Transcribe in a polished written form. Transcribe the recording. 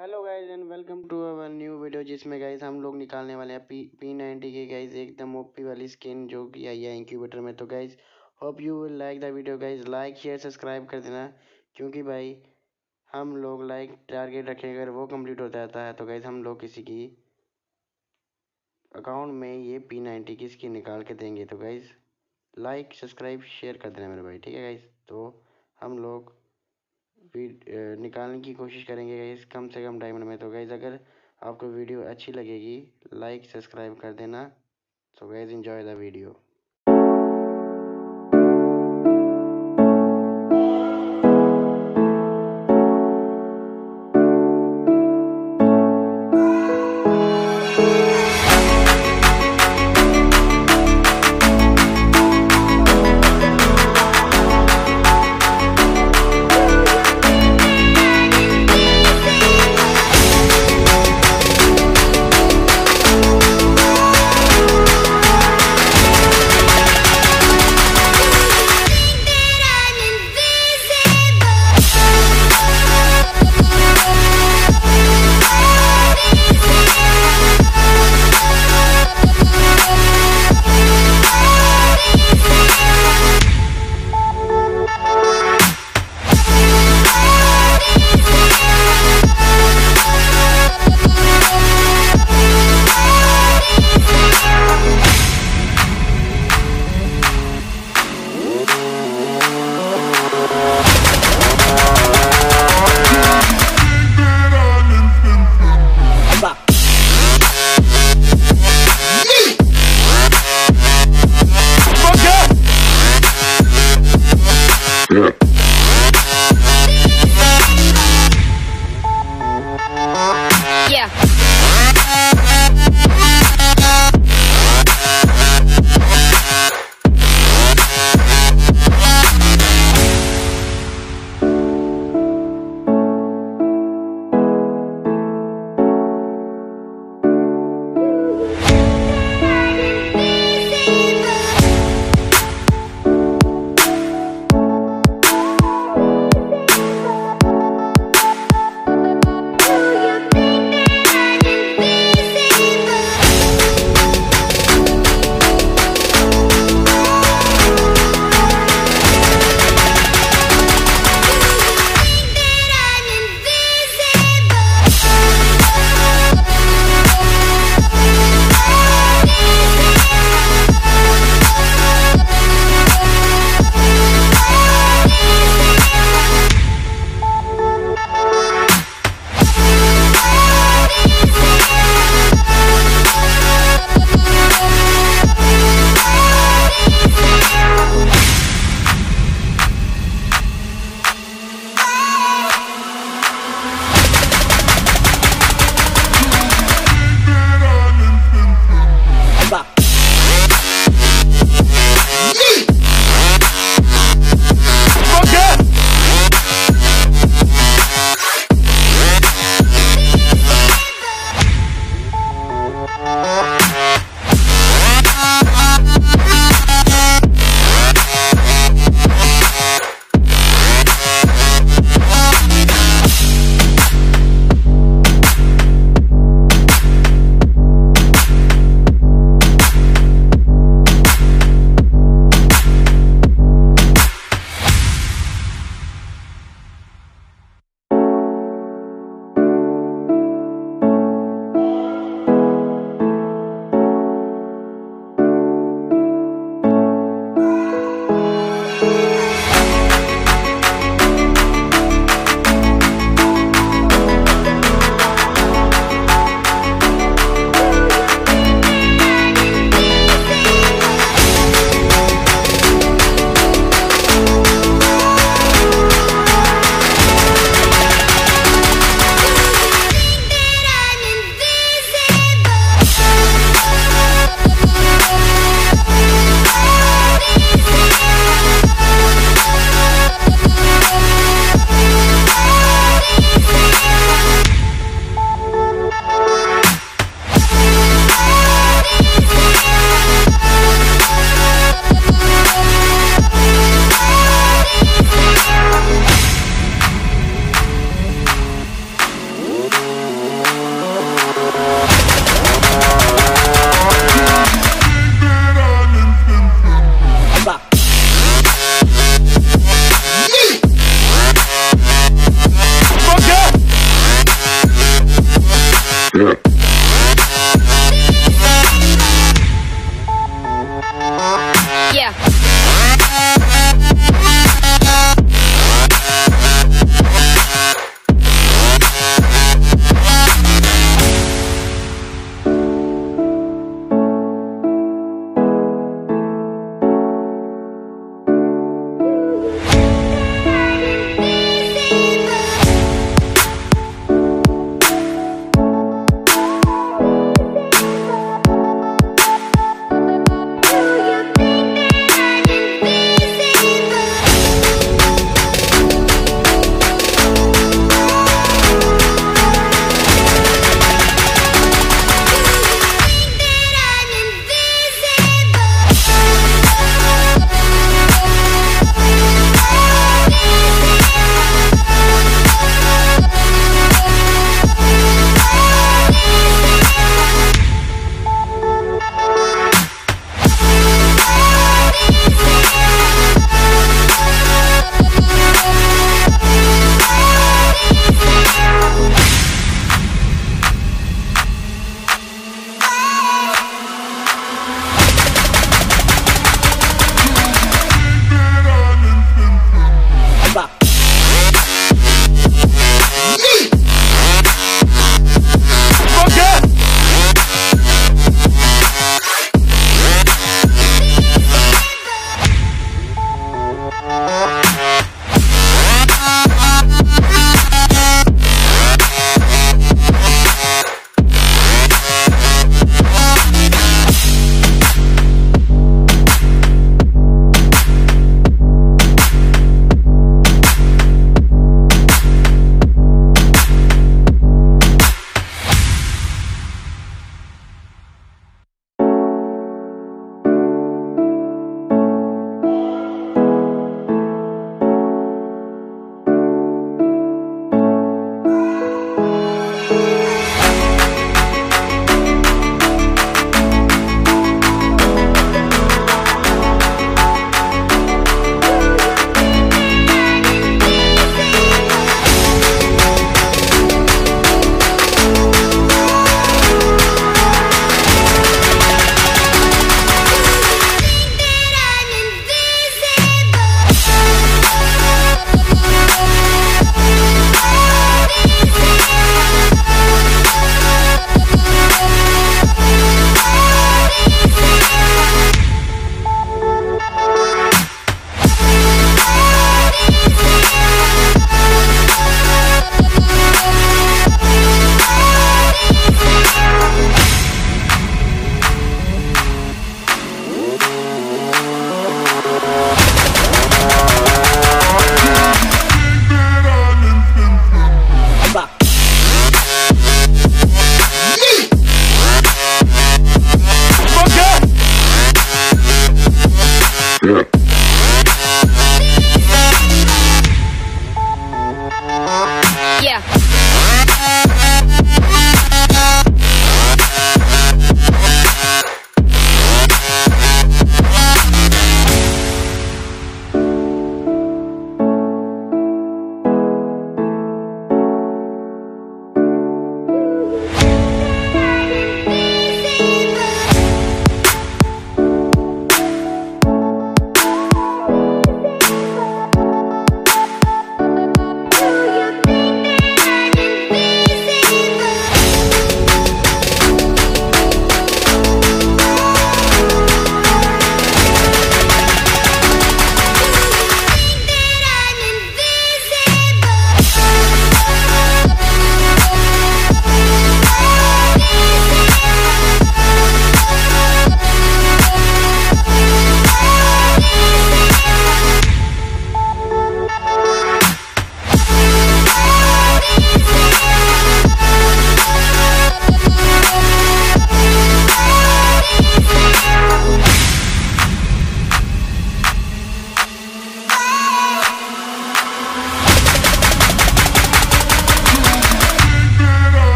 Hello guys and welcome to our new video, जिसमें guys हम लोग निकालने वाले हैं P90 के गाइज एकदम ओपी वाली स्किन जो कि आई है इंक्यूबेटर में। तो guys hope you will like the video. Guys like share subscribe कर देना, क्योंकि भाई हम लोग लाइक टारगेट रखें, अगर वो कंप्लीट हो जाता है तो गाइज हम लोग किसी की अकाउंट में ये P90 की स्किन निकाल के देंगे। तो गाइज लाइक सब्सक्राइब शेयर कर देना मेरे भाई, ठीक है गाइज। तो हम लोग निकालने की कोशिश करेंगे गाइस कम से कम टाइम में। तो गाइस अगर आपको वीडियो अच्छी लगेगी लाइक सब्सक्राइब कर देना। So guys enjoy the video.